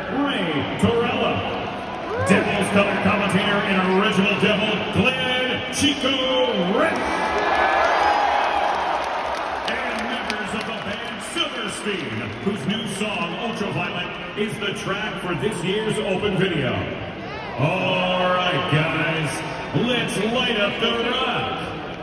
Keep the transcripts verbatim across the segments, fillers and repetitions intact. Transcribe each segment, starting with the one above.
Devil's color commentator and original Devil, Glenn Chico Rick. And members of the band Silverstein, whose new song, Ultraviolet, is the track for this year's open video. All right, guys, let's light up the rock.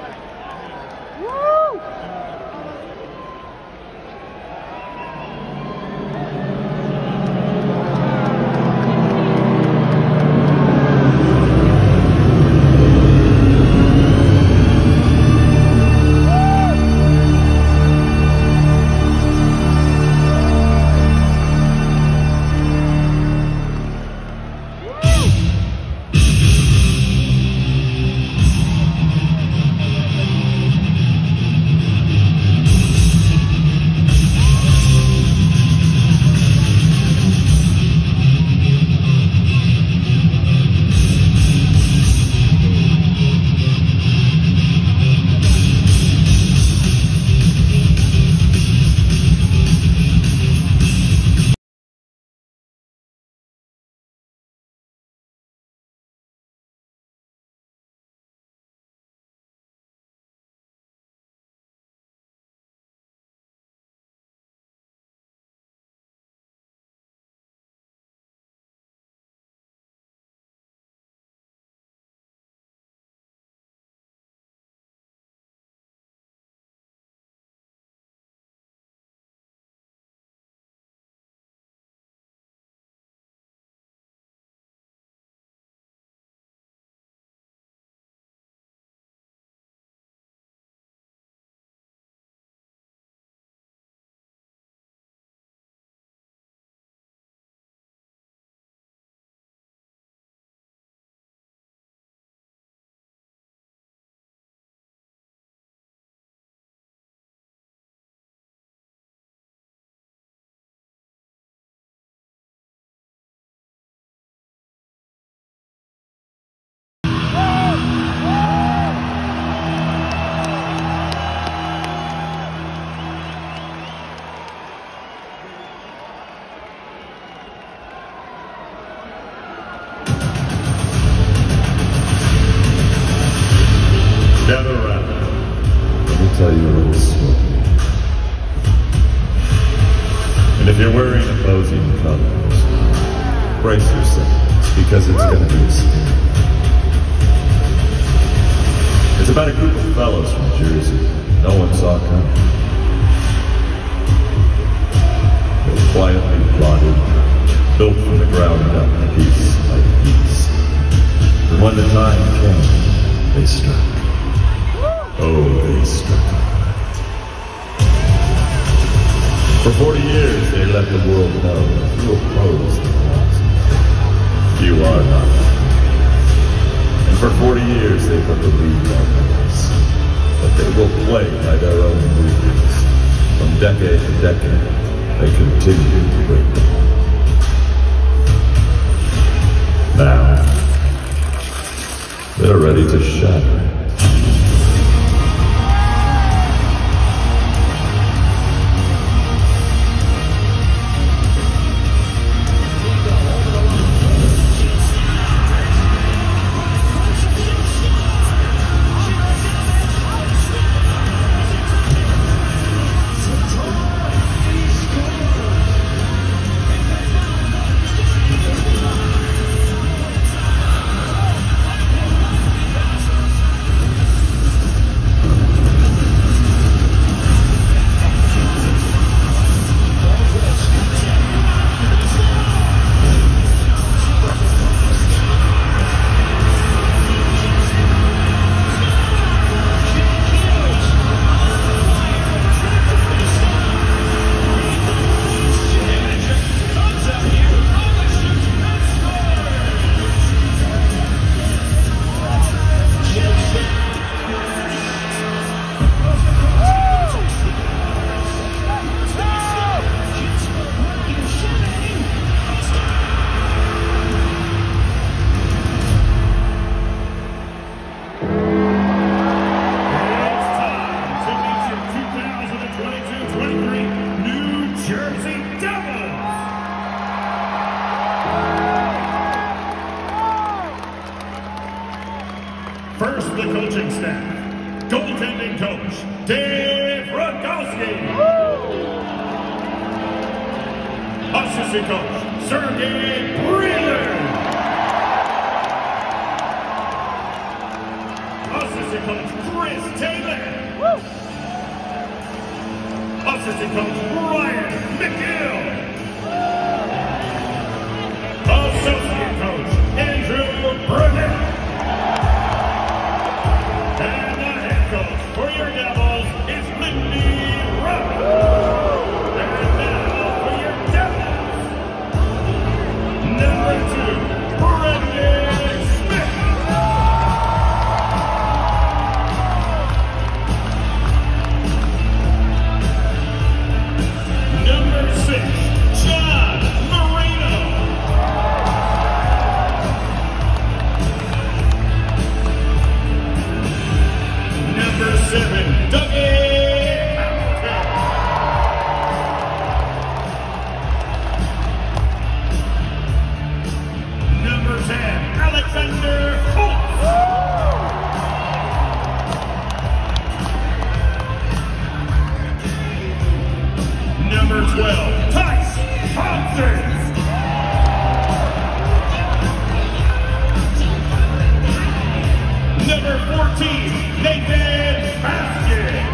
Tell you a little story. And if you're wearing opposing colors, brace yourselves, because it's going to be a scene. It's about a group of fellows from Jersey no one saw coming. They were quietly plotted, built from the ground up, piece by piece. And when the time came, they struck. Oh, they struck. For forty years, they let the world know that you oppose the cause. You are not. And for forty years, they put the lead on us. But they will play by their own rules. From decade to decade, they continue to break them. Now, they're ready to shatter. the coaching staff, goaltending coach, Dave Rudkowski. Assistant coach, Sergey Breland. Assistant coach, Chris Taylor. Assistant coach, Brian McGill. Associate coach, Andrew Burnett. And the head coach for your Devils is Lindy Rupp. And now for your Devils, number two, Brendan Smith. Number six, John Marino. Number seven, Dougie Hamilton. Number ten, Alexander Holtz. Number twelve, Tyce Thompson. Number fourteen, Nathan Baskin.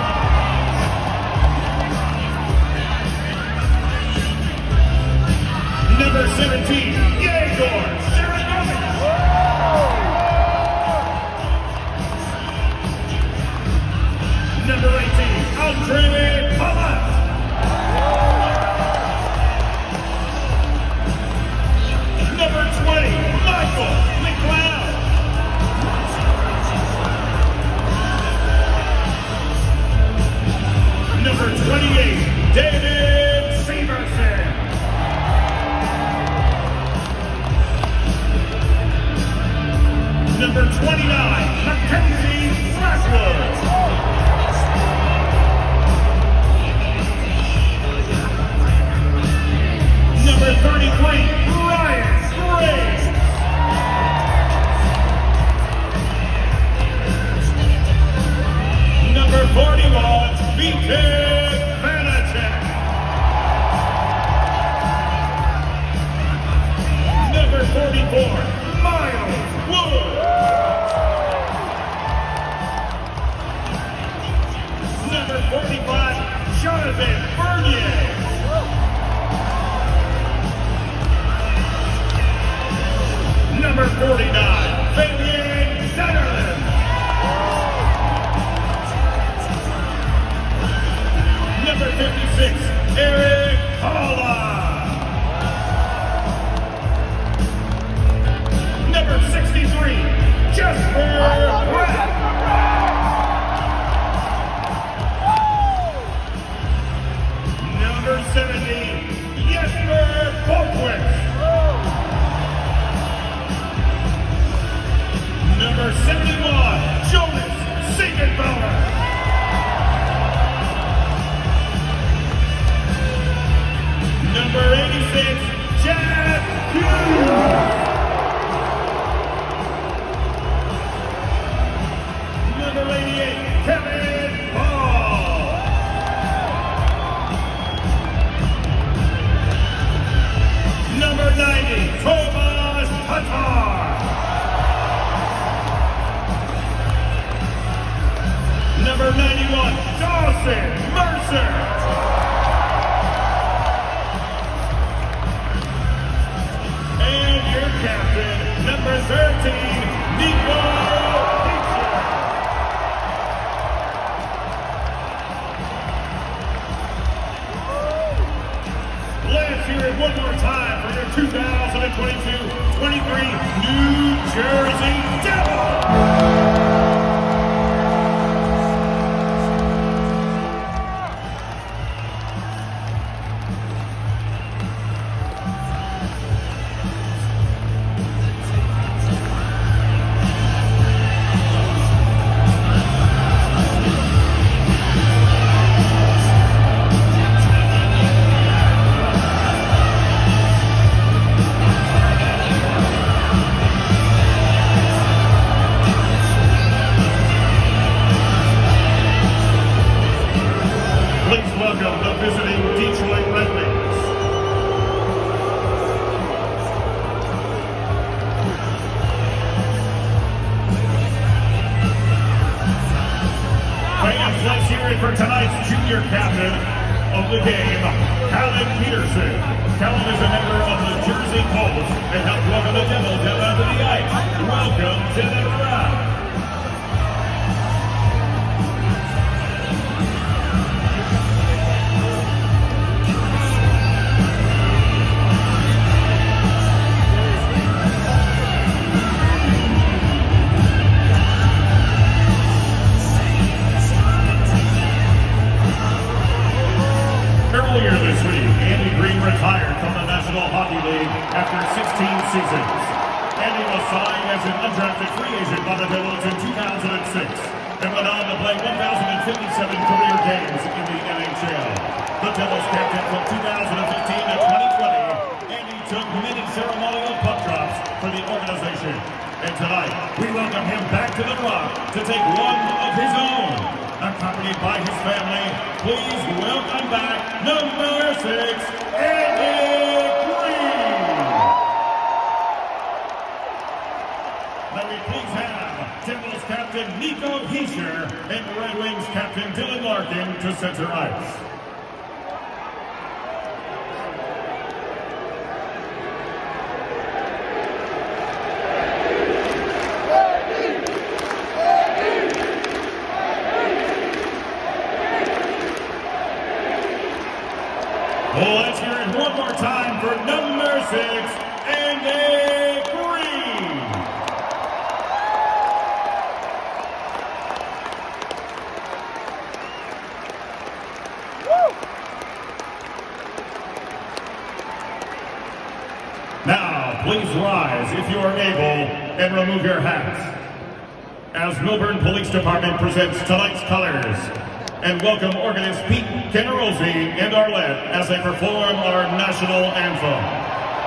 Number seventeen, Yegor Sharagovich. Number eighteen, Andrei Palat. Number twenty, Michael McLeod. Number twenty-eight, David Severson. Number twenty-nine, Mackenzie Flashwood. Number thirty-three, Ryan Gray. Number forty-one, B K Vanacek. Number forty-four, Miles Wood. Number forty-five, Jonathan Bernier. Number forty-nine, Fabian Zetterlund. Number fifty-six, Eric Holla. Number sixty-three, Jesper Pratt. Number seventy, Jesper Boltwitz. Number seventy-one, Jonas Siegenthaler. Number eighty-six, Chad Hughes. Number eighty-eight, Kevin Ball. Number ninety, Tomas Tatar. Number ninety-one, Dawson Mercer. And your captain, number thirteen, Nico Hitcher. Let's hear it one more time for your two thousand twenty-two twenty-three New Jersey Devils. junior captain of the game, Callan Peterson. Callan is a member of the Jersey Colts and helped welcome the Devils down onto the ice. Welcome to the round. Earlier this week, Andy Green retired from the National Hockey League after sixteen seasons. Andy was signed as an undrafted free agent by the Devils in two thousand six and went on to play one thousand fifty-seven career games in the N H L. The Devils captain from two thousand fifteen to twenty twenty, Andy took many ceremonial puck drops for the organization. And tonight, we welcome him back to the Rock to take one of his own. Accompanied by his family, please welcome back number six, Andy Green. May we please have Devils captain Nico Hischier and Red Wings captain Dylan Larkin to center ice. Let's hear it one more time for number six, Andy Green. Woo! Now, please rise if you are able and remove your hats. As Millburn Police Department presents tonight's colors, and welcome organist Pete Generosi and Arlette as they perform our national anthem.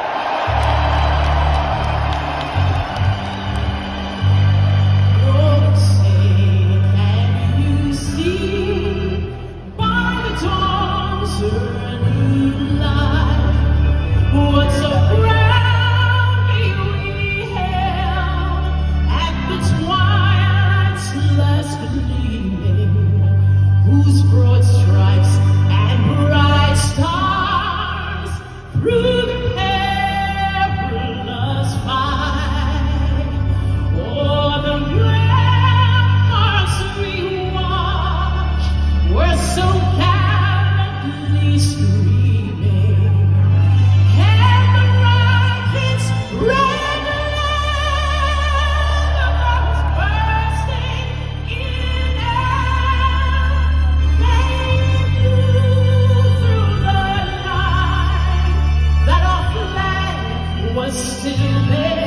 Whose broad stripes and bright stars through the perilous fight, o'er the ramparts we watched were so gallantly streaming, and the rockets red lanterns bursting in air. Was still there.